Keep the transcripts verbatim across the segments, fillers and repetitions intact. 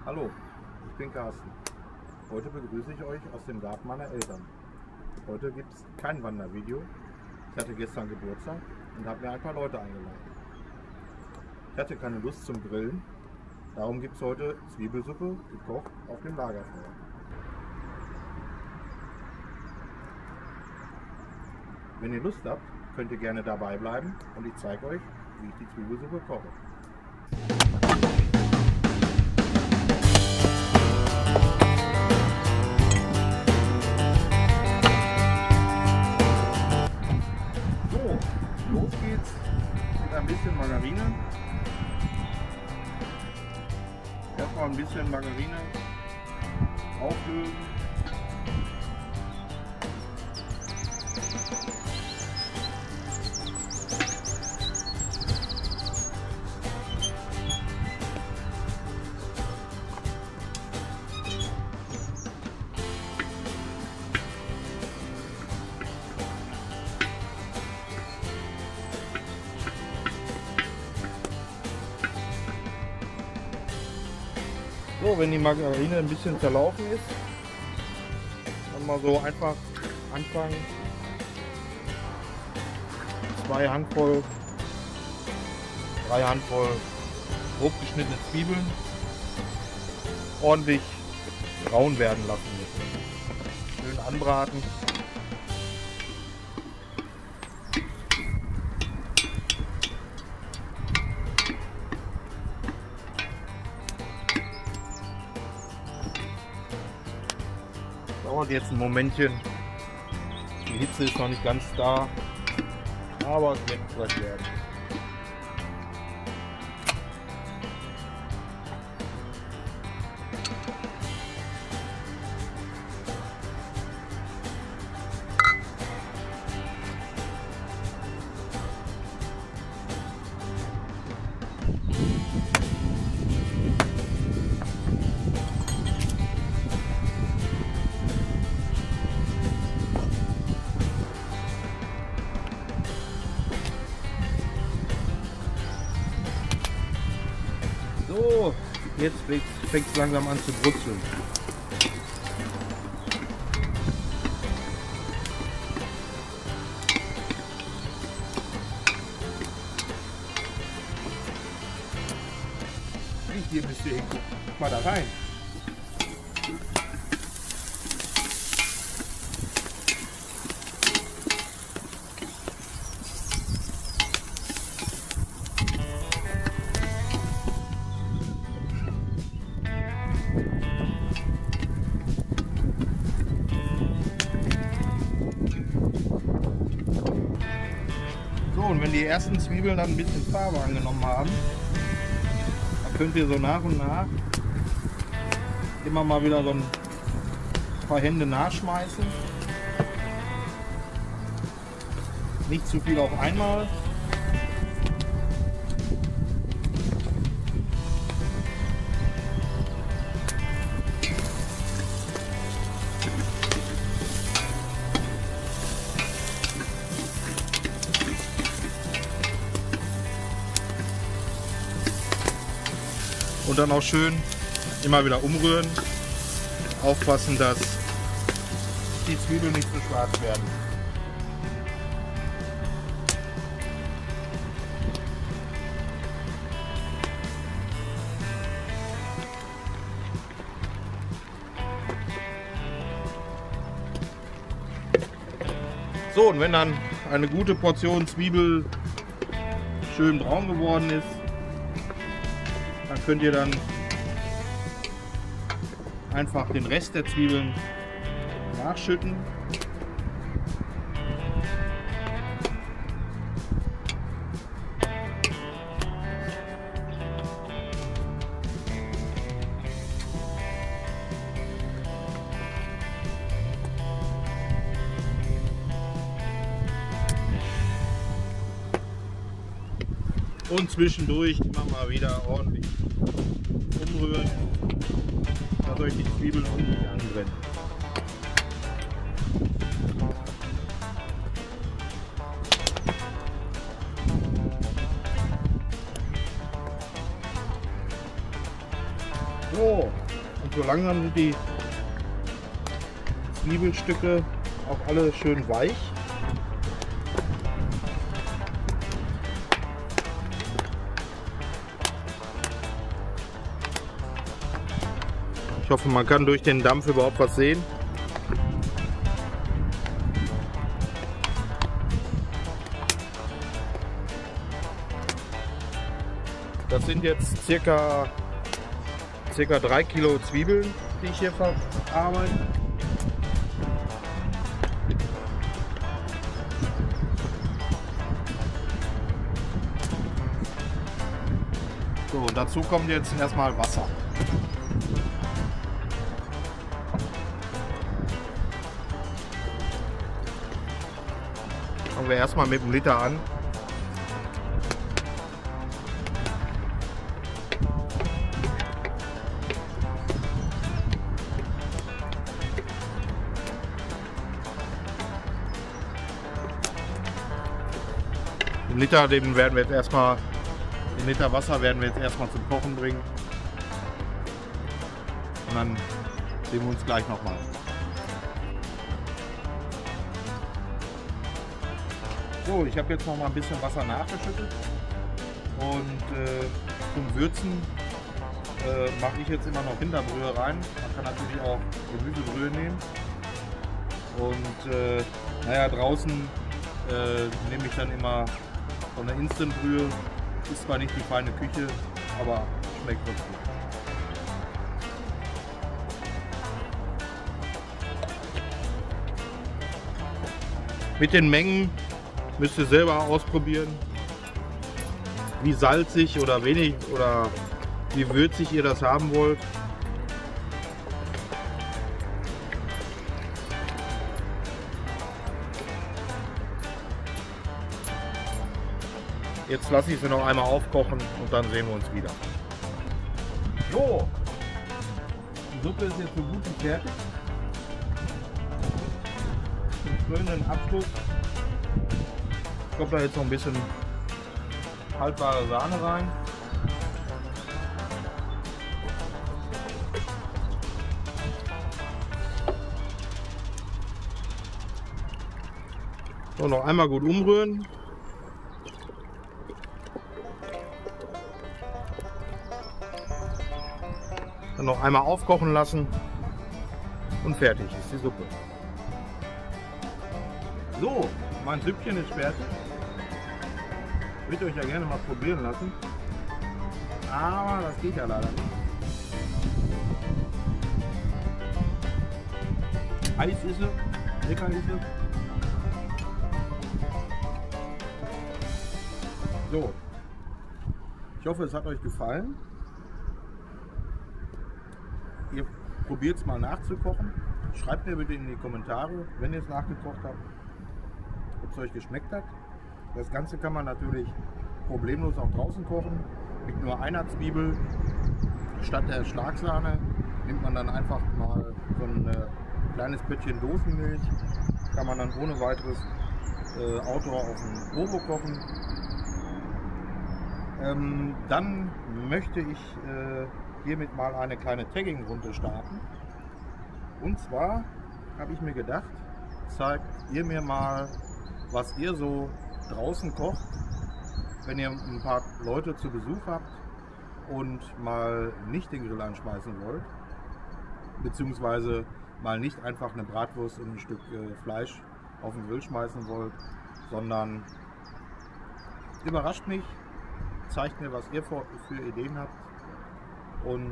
Hallo, ich bin Carsten. Heute begrüße ich euch aus dem Garten meiner Eltern. Heute gibt es kein Wandervideo. Ich hatte gestern Geburtstag und habe mir ein paar Leute eingeladen. Ich hatte keine Lust zum Grillen, darum gibt es heute Zwiebelsuppe gekocht auf dem Lagerfeuer. Wenn ihr Lust habt, könnt ihr gerne dabei bleiben und ich zeige euch, wie ich die Zwiebelsuppe koche. So, los geht's mit ein bisschen Margarine. Erstmal ein bisschen Margarine auflösen. So, wenn die Margarine ein bisschen zerlaufen ist, dann mal so einfach anfangen, zwei Handvoll, drei Handvoll grob geschnittene Zwiebeln ordentlich braun werden lassen. Schön anbraten. Dauert jetzt ein Momentchen. Die Hitze ist noch nicht ganz da, aber es wird gleich werden. So, jetzt fängt es langsam an zu brutzeln. Hier müsst ihr hingucken. Guck mal da rein. So, und wenn die ersten Zwiebeln dann ein bisschen Farbe angenommen haben, dann könnt ihr so nach und nach immer mal wieder so ein paar Hände nachschmeißen. Nicht zu viel auf einmal. Und dann auch schön immer wieder umrühren. Aufpassen, dass die Zwiebeln nicht zu schwarz werden. So, und wenn dann eine gute Portion Zwiebel schön braun geworden ist, dann könnt ihr dann einfach den Rest der Zwiebeln nachschütten. Und zwischendurch immer mal wieder ordentlich umrühren, dass euch die Zwiebeln ordentlich anbrennen. So, und so langsam sind die Zwiebelstücke auch alle schön weich. Ich hoffe, man kann durch den Dampf überhaupt was sehen. Das sind jetzt circa, circa drei Kilo Zwiebeln, die ich hier verarbeite. So, und dazu kommt jetzt erstmal Wasser. Fangen wir erstmal mit einem Liter an. Den Liter, den werden wir jetzt erstmal, den Liter Wasser werden wir jetzt erstmal zum Kochen bringen. Und dann sehen wir uns gleich nochmal. So, ich habe jetzt noch mal ein bisschen Wasser nachgeschüttet und äh, zum Würzen äh, mache ich jetzt immer noch Rinderbrühe rein. Man kann natürlich auch Gemüsebrühe nehmen. Und äh, naja, draußen äh, nehme ich dann immer so eine Instant-Brühe. Ist zwar nicht die feine Küche, aber schmeckt trotzdem. Mit den Mengen müsst ihr selber ausprobieren, wie salzig oder wenig oder wie würzig ihr das haben wollt. Jetzt lasse ich sie noch einmal aufkochen und dann sehen wir uns wieder. So, die Suppe ist jetzt so gut wie fertig. Zum krönenden Abschluss kommt da jetzt noch ein bisschen haltbare Sahne rein. So, noch einmal gut umrühren. Dann noch einmal aufkochen lassen und fertig ist die Suppe. So, mein Süppchen ist fertig. Ich würde euch ja gerne mal probieren lassen, aber das geht ja leider nicht. Heiß ist sie, lecker ist sie. So, ich hoffe, es hat euch gefallen. Ihr probiert es mal nachzukochen. Schreibt mir bitte in die Kommentare, wenn ihr es nachgekocht habt, ob es euch geschmeckt hat. Das Ganze kann man natürlich problemlos auch draußen kochen. Mit nur einer Zwiebel statt der Schlagsahne nimmt man dann einfach mal so ein äh, kleines Pöttchen Dosenmilch. Kann man dann ohne weiteres äh, Outdoor auf dem Ovo kochen. Ähm, dann möchte ich äh, hiermit mal eine kleine Tagging-Runde starten. Und zwar habe ich mir gedacht, zeigt ihr mir mal, was ihr so draußen kocht, wenn ihr ein paar Leute zu Besuch habt und mal nicht den Grill anschmeißen wollt, beziehungsweise mal nicht einfach eine Bratwurst und ein Stück äh, Fleisch auf den Grill schmeißen wollt, sondern überrascht mich, zeigt mir, was ihr für, für Ideen habt, und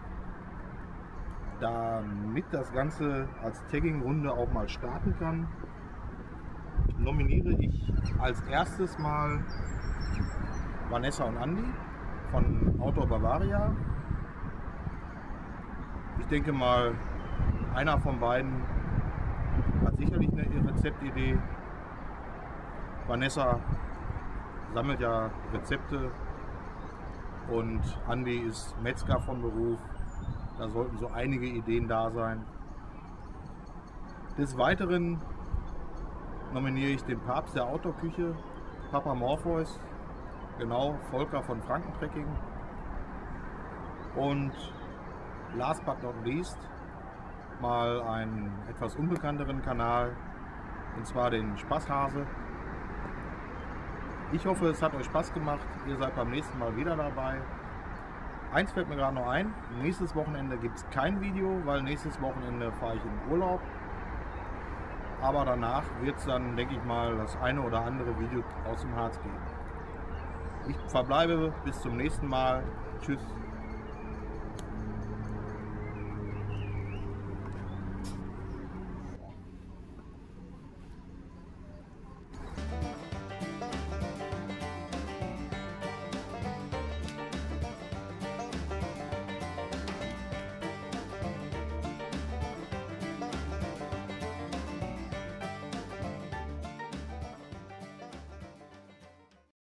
damit das Ganze als Tagging-Runde auch mal starten kann, nominiere ich als erstes mal Vanessa und Andi von Outdoor Bavaria. Ich denke mal, einer von beiden hat sicherlich eine Rezeptidee. Vanessa sammelt ja Rezepte und Andi ist Metzger von Beruf. Da sollten so einige Ideen da sein. Des Weiteren nominiere ich den Papst der Outdoor-Küche, Papa Morpheus, genau, Volker von Frankentrekking. Und last but not least mal einen etwas unbekannteren Kanal, und zwar den Spaßhase. Ich hoffe, es hat euch Spaß gemacht. Ihr seid beim nächsten Mal wieder dabei. Eins fällt mir gerade noch ein. Nächstes Wochenende gibt es kein Video, weil nächstes Wochenende fahre ich in Urlaub. Aber danach wird es dann, denke ich mal, das eine oder andere Video aus dem Harz geben. Ich verbleibe bis zum nächsten Mal. Tschüss.